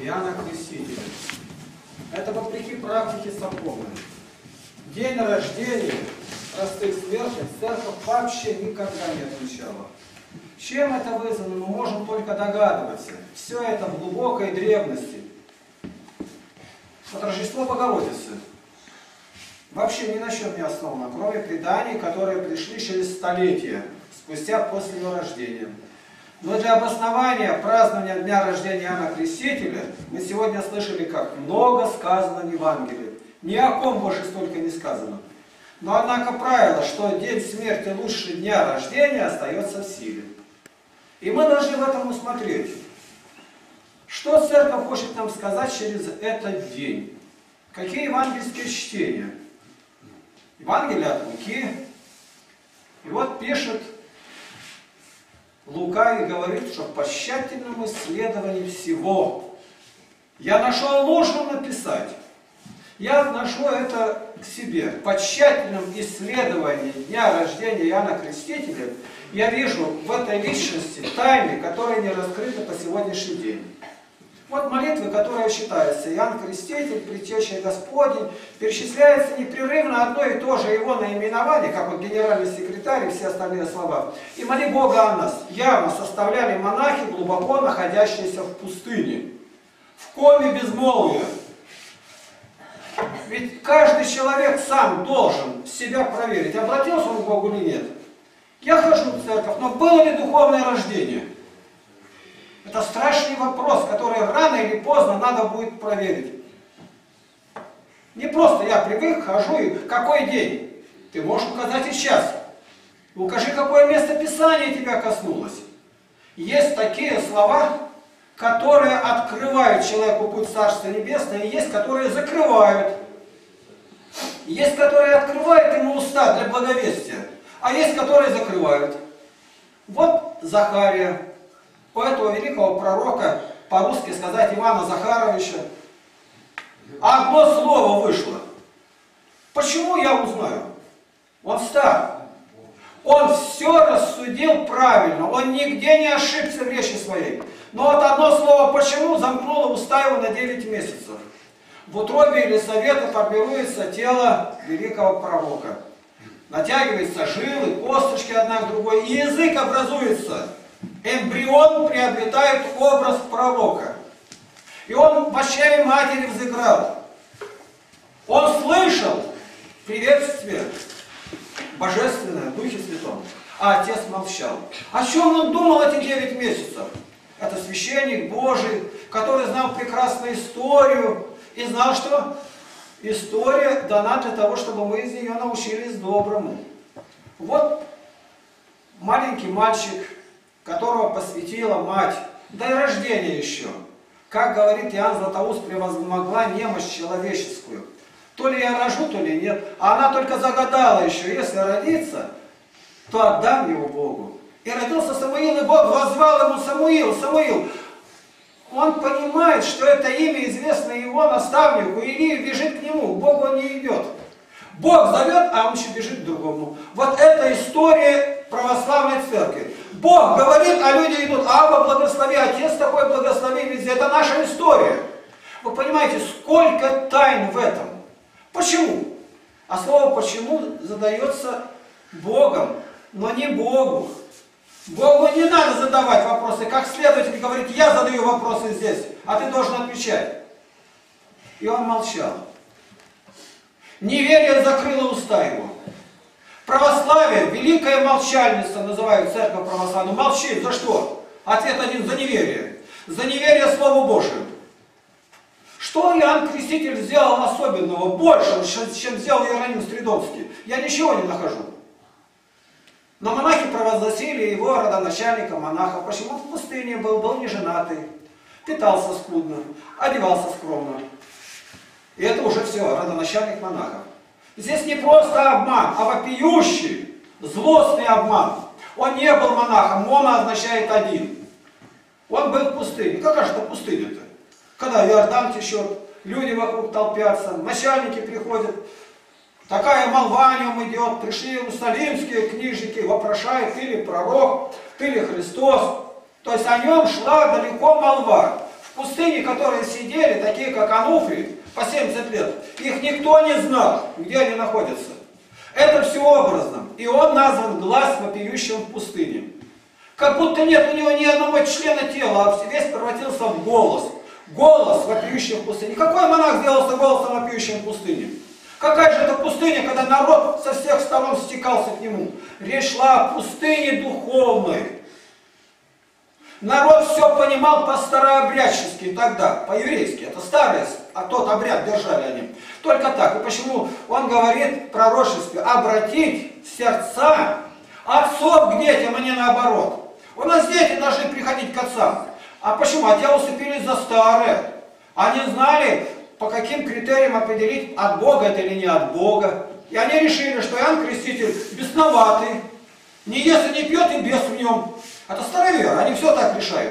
Иоанна Крестителя. Это вопреки практике церковной. День рождения простых смертных церковь вообще никогда не отмечала. Чем это вызвано, мы можем только догадываться. Все это в глубокой древности. Вот Рождество Богородицы вообще ни на чем не основано, кроме преданий, которые пришли через столетия, спустя после его рождения. Но для обоснования празднования дня рождения Иоанна Крестителя мы сегодня слышали, как много сказано в Евангелии. Ни о ком больше столько не сказано. Но однако правило, что день смерти лучше дня рождения, остается в силе. И мы должны в этом усмотреть. Что церковь хочет нам сказать через этот день? Какие евангельские чтения? Евангелие от Луки. И вот пишет Лука и говорит, что по тщательному исследованию всего я нашел нужным написать. Я отношу это к себе. По тщательном исследовании дня рождения Иоанна Крестителя я вижу в этой личности тайны, которые не раскрыты по сегодняшний день. Вот молитвы, которые читаются. Иоанн Креститель, Предтеча Господень, перечисляется непрерывно одно и то же его наименование, как вот генеральный секретарь и все остальные слова. И моли Бога о нас. Явно составляли монахи, глубоко находящиеся в пустыне, в коме безмолвия. Ведь каждый человек сам должен себя проверить, обратился он к Богу или нет. Я хожу в церковь, но было ли духовное рождение? Это страшный вопрос, который рано или поздно надо будет проверить. Не просто я привык, хожу, и какой день? Ты можешь указать и час. Укажи, какое место Писания тебя коснулось. Есть такие слова, которые открывают человеку путь Царства Небесного, и есть, которые закрывают. Есть, которые открывают ему уста для благовестия, а есть, которые закрывают. Вот Захария. У этого великого пророка, по-русски сказать, Ивана Захаровича, одно слово вышло. Почему я узнаю? Он стар. Он все рассудил правильно. Он нигде не ошибся в речи своей. Но вот одно слово «почему» замкнуло уста его на 9 месяцев. В утробе Елисаветы формируется тело великого пророка. Натягиваются жилы, косточки одна к другой, и язык образуется. Эмбрион приобретает образ пророка. И он в очаянии матери взыграл. Он слышал приветствие божественное в Духе Святом, а отец молчал. О чем он думал эти 9 месяцев? Это священник Божий, который знал прекрасную историю и знал, что история дана для того, чтобы мы из нее научились доброму. Вот маленький мальчик, которого посвятила мать, до рождения еще. Как говорит Иоанн Златоуст, превозмогла немощь человеческую. То ли я рожу, то ли нет. А она только загадала еще, если родится, то отдам его Богу. И родился Самуил, и Бог воззвал ему: Самуил, Самуил. Он понимает, что это имя известно его наставнику, и Илия бежит к нему, к Богу он не идет. Бог зовет, а он еще бежит к другому. Вот это история православной церкви. Бог говорит, а люди идут: Авва, благослови, Отец такой, благослови везде. Это наша история. Вы понимаете, сколько тайн в этом. Почему? А слово «почему» задается Богом, но не Богу. Богу не надо задавать вопросы. Как следователь говорит: я задаю вопросы здесь, а ты должен отвечать. И он молчал. Неверие закрыло уста его. Православие, великая молчальница, называют церковь православную, молчит. За что? Ответ один: за неверие. За неверие Слову Божию. Что Иоанн Креститель сделал особенного, больше, чем сделал Иероним Стридонский? Я ничего не нахожу. Но монахи провозгласили его родоначальником монахов. Почему? Он в пустыне был неженатый, питался скудно, одевался скромно. И это уже все, родоначальник монахов. Здесь не просто обман, а вопиющий, злостный обман. Он не был монахом, моно означает один. Он был в пустыне. Какая же это пустыня-то? Когда Иордан течет, люди вокруг толпятся, начальники приходят, такая молва о нем идет, пришли иерусалимские книжники, вопрошают: ты ли пророк, ты ли Христос. То есть о нем шла далеко молва. В пустыне, которые сидели, такие как Ануфрий, по 70 лет, их никто не знал, где они находятся. Это все образно. И он назван глаз вопиющим в пустыне. Как будто нет у него ни одного члена тела, а весь превратился в голос. Голос вопиющий в пустыне. Какой монах сделался голосом вопиющим в пустыне? Какая же это пустыня, когда народ со всех сторон стекался к нему? Речь шла о пустыне духовной. Народ все понимал по-старообрядчески тогда, по-еврейски. Это старый, а тот обряд держали они. Только так. И почему он говорит в пророчестве обратить сердца отцов к детям, а не наоборот. У нас дети должны приходить к отцам. А почему? А те усыпились за старое. Они знали, по каким критериям определить, от Бога это или не от Бога. И они решили, что Иоанн Креститель бесноватый. Не ест и не пьет, и бес в нем. Это старая вера, они все так решают.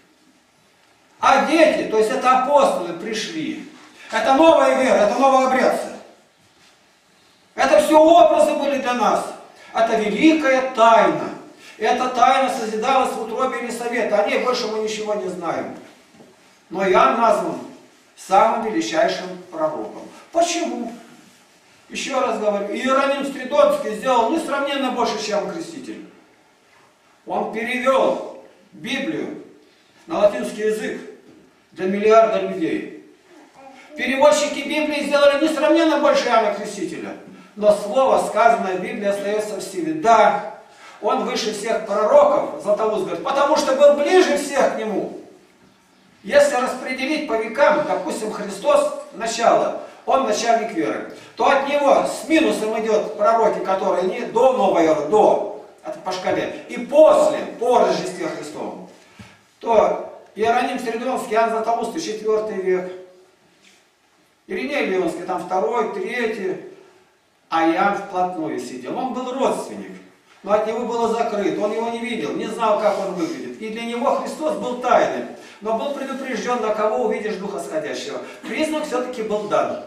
А дети, то есть это апостолы пришли. Это новая вера, это новообрядцы. Это все образы были для нас. Это великая тайна. И эта тайна созидалась в утробе Елисавета. О ней больше мы ничего не знаем. Но Иоанн назван самым величайшим пророком. Почему? Еще раз говорю, Иероним Стридонский сделал несравненно больше, чем Креститель. Он перевел Библию на латинский язык для миллиарда людей. Переводчики Библии сделали несравненно больше Иоанна Крестителя. Но слово, сказанное в Библии, остается в силе. Да, он выше всех пророков, Златоуст говорит, потому что был ближе всех к нему. Если распределить по векам, допустим, Христос начало, он начальник веры, то от него с минусом идет пророки, которые не до новой эры, до, это по шкале, и после, по Рождестве Христовому, то Иероним Стридонский, Иоанн Златоуст, 4 век, Ириней Леонский, там 2, 3, а Иоанн вплотную сидел. Он был родственник, но от него было закрыто, он его не видел, не знал, как он выглядит. И для него Христос был тайным, но был предупрежден, на кого увидишь Духа Сходящего. Признак все-таки был дан.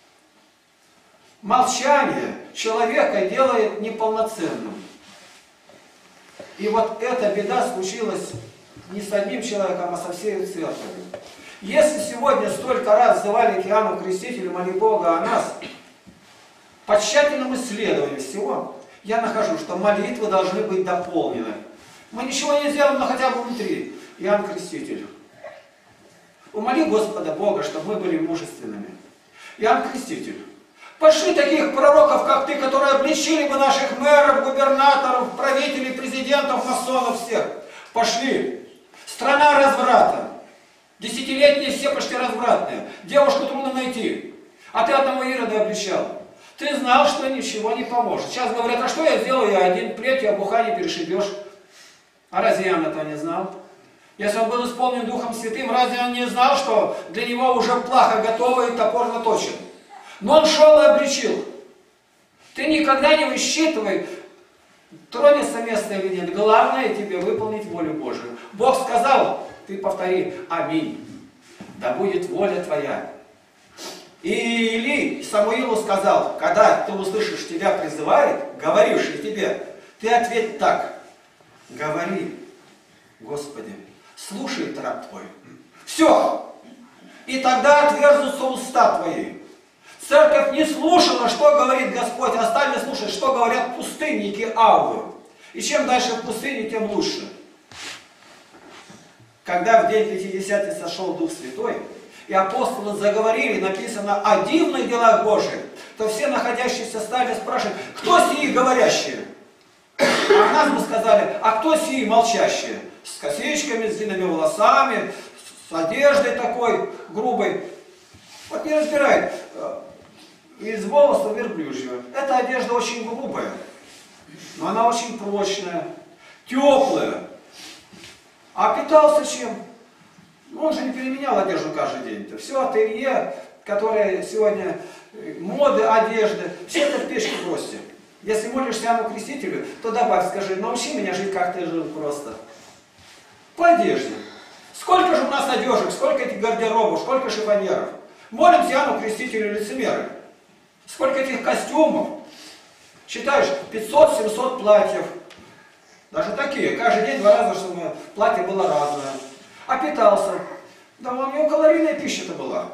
Молчание человека делает неполноценным. И вот эта беда случилась не с одним человеком, а со всей церковью. Если сегодня столько раз взывали к Иоанну Крестителю, моли Бога о нас, по тщательному исследованию всего, я нахожу, что молитвы должны быть дополнены. Мы ничего не сделаем, но хотя бы внутри. Иоанн Креститель. Умоли Господа Бога, чтобы мы были мужественными. Иоанн Креститель. Пошли таких пророков, как ты, которые обличили бы наших мэров, губернаторов, правителей, президентов, масонов всех. Пошли. Страна разврата. Десятилетние все почти развратные. Девушку трудно найти. А ты одного Ирода обличал. Ты знал, что ничего не поможет. Сейчас говорят, а что я сделаю? Я один, плетью обуха не перешибешь. А разве Иоанн этого не знал? Если он был исполнен Духом Святым, разве он не знал, что для него уже плаха готова и топор наточен? Но он шел и обличил. Ты никогда не высчитывай, тронется место или нет. Главное тебе выполнить волю Божию. Бог сказал, ты повтори, аминь. Да будет воля твоя. И Илий Самуилу сказал, когда ты услышишь, тебя призывает, говоривший тебе, ты ответь так. Говори, Господи, слушай трап твой. Все. И тогда отверзнутся уста твои. Церковь не слушала, что говорит Господь, а стали слушать, что говорят пустынники Аввы. И чем дальше в пустыне, тем лучше. Когда в день Пятидесятницы сошел Дух Святой, и апостолы заговорили, написано о дивных делах Божьих, то все находящиеся стали спрашивать, кто сии говорящие? А нас бы сказали, а кто сии молчащие? С косичками, с длинными волосами, с одеждой такой грубой. Вот не разбирает. Из волоса верблюжьего. Эта одежда очень грубая, но она очень прочная, теплая. А питался чем? Он же не переменял одежду каждый день. Все ателье, которое сегодня моды, одежды, все это в печку бросьте. Если молишься Иоанну Крестителю, то добавь, скажи, научи меня жить, как ты жил просто. По одежде. Сколько же у нас одежек, сколько этих гардеробов, сколько шифонеров. Молимся Иоанну Крестителю лицемеры. Сколько этих костюмов. Считаешь, 500-700 платьев. Даже такие. Каждый день 2 раза, чтобы платье было разное. А питался. Да у него калорийная пища-то была.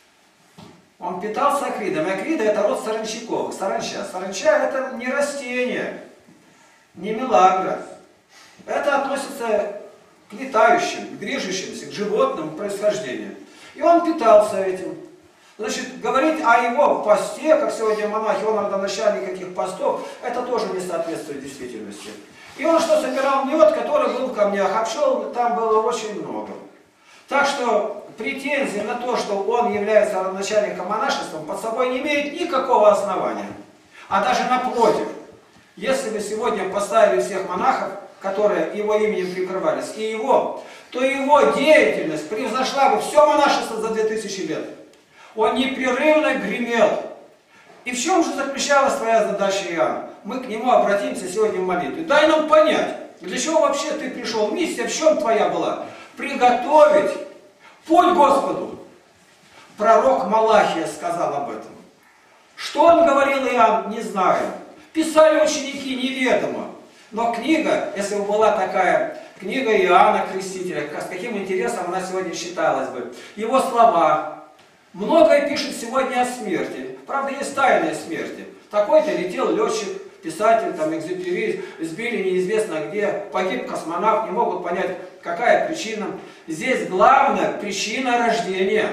Он питался акридом. И акрида это род саранчаковых. Саранча. Саранча это не растение, не мелагра. Это относится к летающим, к движущимся, к животным происхождению. И он питался этим. Значит, говорить о его посте, как сегодня монахи, он родоначальник каких постов, это тоже не соответствует действительности. И он что, собирал мед, который был в камнях, а пчел там было очень много. Так что претензии на то, что он является родоначальником монашества, под собой не имеет никакого основания. А даже напротив, если бы сегодня поставили всех монахов, которые его именем прикрывались, и его, то его деятельность превзошла бы все монашество за 2000 лет. Он непрерывно гремел. И в чем же заключалась твоя задача, Иоанн? Мы к нему обратимся сегодня в молитве. Дай нам понять, для чего вообще ты пришел. Миссия в чем твоя была? Приготовить путь Господу. Пророк Малахия сказал об этом. Что он говорил, Иоанн, не знаю. Писали ученики, неведомо. Но книга, если бы была такая, книга Иоанна Крестителя, с каким интересом она сегодня читалась бы. Его слова. Многое пишет сегодня о смерти. Правда, есть тайные смерти. Такой-то летел летчик, писатель, там, Экзюпери, сбили неизвестно где, погиб космонавт, не могут понять, какая причина. Здесь главная причина рождения.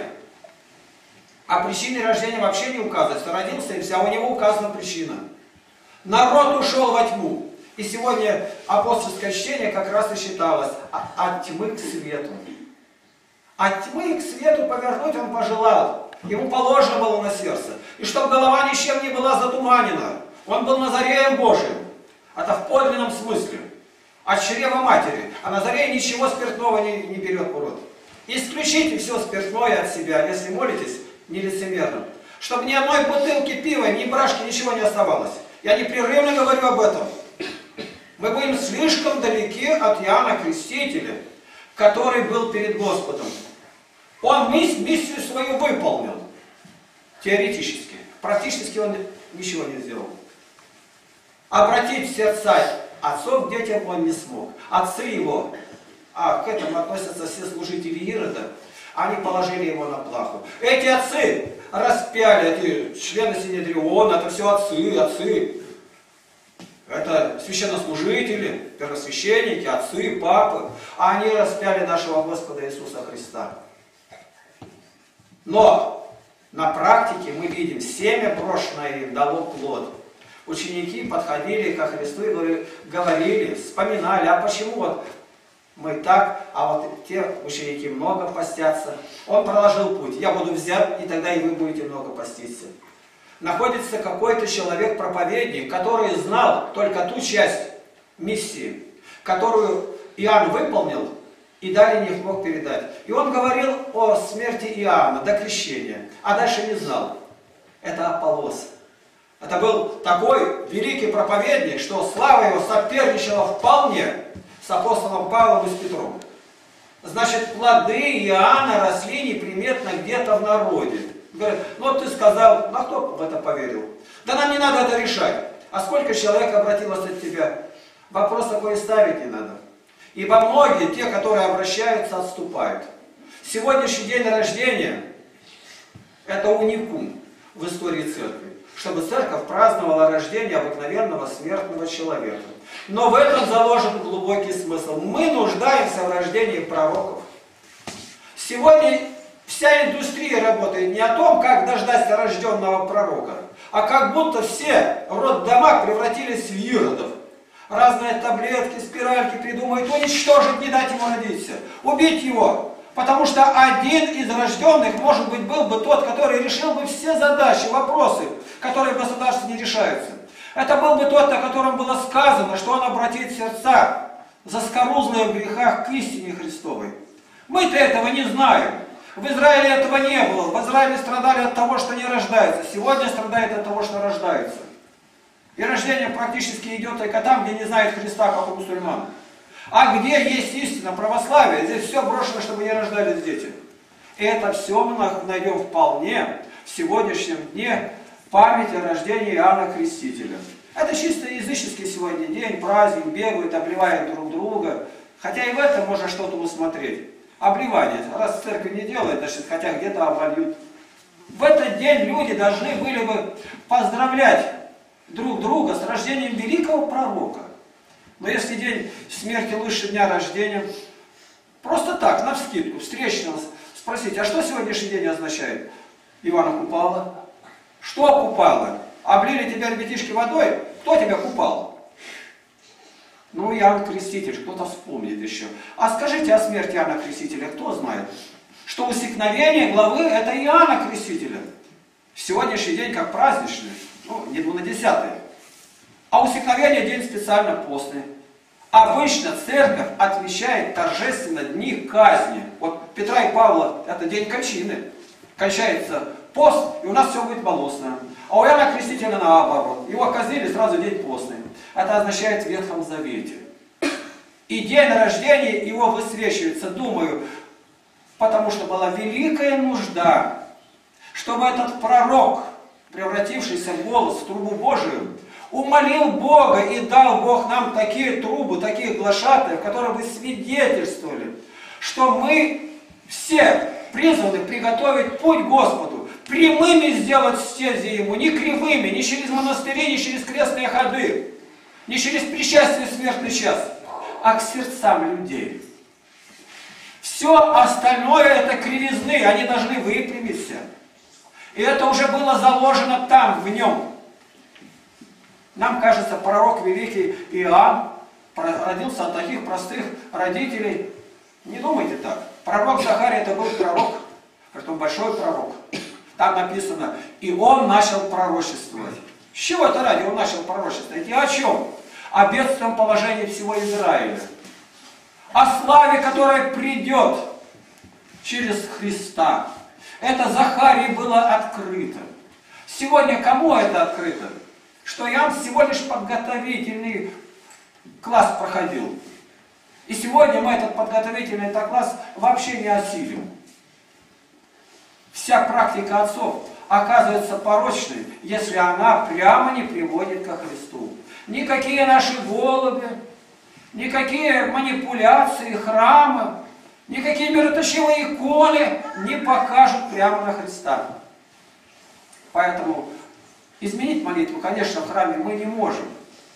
А причине рождения вообще не указывается. Родился и вся, у него указана причина. Народ ушел во тьму. И сегодня апостольское чтение как раз и считалось от тьмы к свету. От тьмы к свету повернуть он пожелал. Ему положено было на сердце. И чтобы голова ничем не была затуманена. Он был Назареем Божиим. Это в подлинном смысле. От чрева матери. А Назарей ничего спиртного не берет в рот. Исключите все спиртное от себя, если молитесь нелицемерно. Чтобы ни одной бутылки пива, ни брашки, ничего не оставалось. Я непрерывно говорю об этом. Мы будем слишком далеки от Иоанна Крестителя, который был перед Господом. Он миссию свою выполнил. Теоретически. Практически он ничего не сделал. Обратить сердца отцов к детям он не смог. Отцы его, а к этому относятся все служители Ирода, они положили его на плаху. Эти отцы распяли, эти члены Синедриона, это все отцы. Это священнослужители, первосвященники, отцы, папы. А они распяли нашего Господа Иисуса Христа. Но на практике мы видим, семя брошенное им дало плод. Ученики подходили ко Христу и говорили, вспоминали, а почему вот мы так, а вот те ученики много постятся. Он проложил путь, я буду взят, и тогда и вы будете много поститься. Находится какой-то человек-проповедник, который знал только ту часть миссии, которую Иоанн выполнил и далее не мог передать. И он говорил о смерти Иоанна до крещения, а дальше не знал. Это Аполлос. Это был такой великий проповедник, что слава его соперничала вполне с апостолом Павлом и с Петром. Значит, плоды Иоанна росли неприметно где-то в народе. Говорят, ну ты сказал, а кто в это поверил? Да нам не надо это решать. А сколько человек обратилось от тебя? Вопрос такой ставить не надо. Ибо многие, те, которые обращаются, отступают. Сегодняшний день рождения – это уникум в истории церкви. Чтобы церковь праздновала рождение обыкновенного смертного человека. Но в этом заложен глубокий смысл. Мы нуждаемся в рождении пророков. Сегодня вся индустрия работает не о том, как дождаться рожденного пророка, а как будто все роддома превратились в иродов. Разные таблетки, спиральки придумают, уничтожить, не дать ему родиться, убить его. Потому что один из рожденных, может быть, был бы тот, который решил бы все задачи, вопросы, которые в государстве не решаются. Это был бы тот, о котором было сказано, что он обратит сердца заскорузлые в грехах к истине Христовой. Мы-то этого не знаем. В Израиле этого не было. В Израиле страдали от того, что не рождаются. Сегодня страдают от того, что рождаются. И рождение практически идет только там, где не знают Христа, как у мусульман. А где есть истина, православие, здесь все брошено, чтобы не рождались дети. И это все мы найдем вполне в сегодняшнем дне памяти о рождении Иоанна Крестителя. Это чисто языческий сегодня день, праздник, бегают, обливают друг друга. Хотя и в этом можно что-то усмотреть. Обливание. Раз церковь не делает, значит, хотя где-то обольют. В этот день люди должны были бы поздравлять друг друга с рождением великого пророка. Но если день смерти лучше дня рождения, просто так, навскидку, встречного спросить, а что сегодняшний день означает? Ивана Купала. Что купало? Облили тебя ребятишки водой? Кто тебя купал? Ну, Иоанн Креститель, кто-то вспомнит еще. А скажите о смерти Иоанна Крестителя, кто знает? Что усекновение главы это Иоанна Крестителя. Сегодняшний день как праздничный, ну, не 12-й. А усекновение день специально постный. Обычно церковь отмечает торжественно дни казни. Вот Петра и Павла это день кончины. Кончается пост, и у нас все будет болосное. А у Иоанна Крестителя наоборот. Его казнили сразу день постный. Это означает в Ветхом Завете. И день рождения его высвечивается, думаю, потому что была великая нужда, чтобы этот пророк, превратившийся в голос, в трубу Божию, умолил Бога и дал Бог нам такие трубы, такие глашатаев, которые бы свидетельствовали, что мы все призваны приготовить путь Господу, прямыми сделать стези Ему, не кривыми, не через монастыри, не через крестные ходы, не через причастие в смертный час, а к сердцам людей. Все остальное это кривизны, они должны выпрямиться. И это уже было заложено там, в нем. Нам кажется, пророк великий Иоанн родился от таких простых родителей. Не думайте так. Пророк Захарий это был пророк, притом большой пророк. Там написано, и он начал пророчествовать. С чего это ради он начал пророчествовать? И о чем? О бедственном положении всего Израиля. О славе, которая придет через Христа. Это Захарии было открыто. Сегодня кому это открыто? Что Иоанн всего лишь подготовительный класс проходил. И сегодня мы этот подготовительный класс вообще не осилим. Вся практика отцов оказывается порочной, если она прямо не приводит ко Христу. Никакие наши голуби, никакие манипуляции, храмы, никакие мироточивые иконы не покажут прямо на Христа. Поэтому изменить молитву, конечно, в храме мы не можем.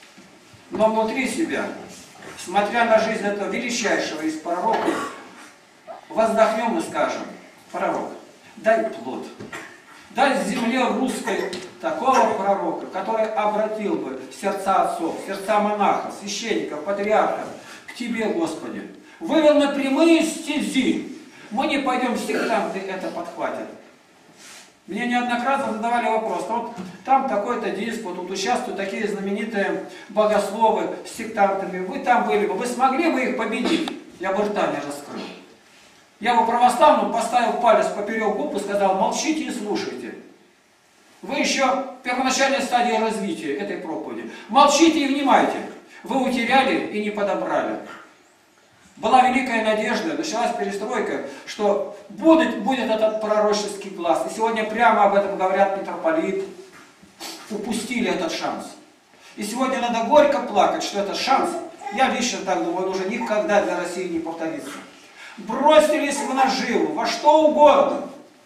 Но внутри себя, смотря на жизнь этого величайшего из пророков, воздохнем и скажем, пророк, дай плод. Дай земле русской такого пророка, который обратил бы сердца отцов, сердца монахов, священников, патриархов к Тебе, Господи. Вывел на прямые стези. Мы не пойдем в сектанты, это подхватят. Мне неоднократно задавали вопрос, вот там такой-то диспут, тут участвуют такие знаменитые богословы с сектантами. Вы там были бы, вы смогли бы их победить? Я бы рта не раскрыл. Я бы православному поставил палец поперек губ и сказал, молчите и слушайте. Вы еще в первоначальной стадии развития этой проповеди. Молчите и внимайте. Вы утеряли и не подобрали. Была великая надежда, началась перестройка, что будет этот пророческий глаз. И сегодня прямо об этом говорят митрополит. Упустили этот шанс. И сегодня надо горько плакать, что этот шанс, я лично так думаю, он уже никогда для России не повторится. Бросились в наживу, во что угодно.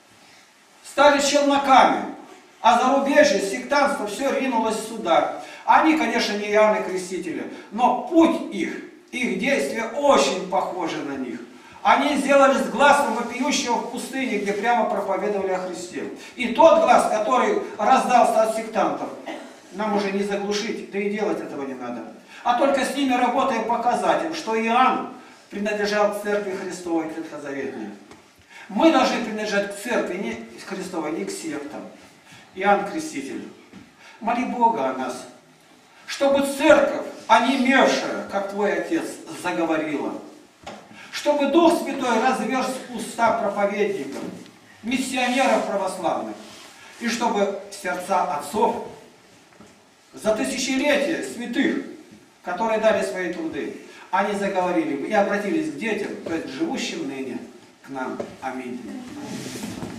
Стали челноками. А зарубежье, сектантство, все ринулось сюда. Они, конечно, не Иоанны Крестители, но путь их действия очень похожи на них. Они сделали с глазом вопиющего в пустыне, где прямо проповедовали о Христе. И тот глаз, который раздался от сектантов, нам уже не заглушить, да и делать этого не надо. А только с ними работая показать им, что Иоанн принадлежал к церкви Христовой, ветхозаветной. Мы должны принадлежать к церкви не Христовой, не к сектам. Иоанн Креститель, моли Бога о нас, чтобы церковь, онемевшая, как твой отец, заговорила. Чтобы Дух Святой разверз уста проповедников, миссионеров православных. И чтобы сердца отцов за тысячелетия святых, которые дали свои труды, они заговорили и обратились к детям, то есть к живущим ныне, к нам. Аминь.